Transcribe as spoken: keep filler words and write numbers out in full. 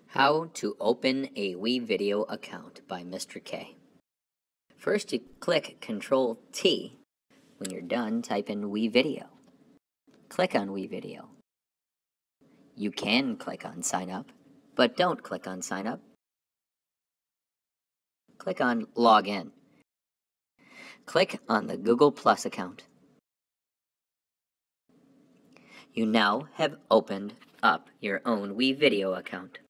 How to open a WeVideo account by Mister K. First, you click control T. When you're done, type in WeVideo. Click on WeVideo. You can click on Sign Up, but don't click on Sign Up. Click on Log In. Click on the Google Plus account. You now have opened up your own WeVideo account.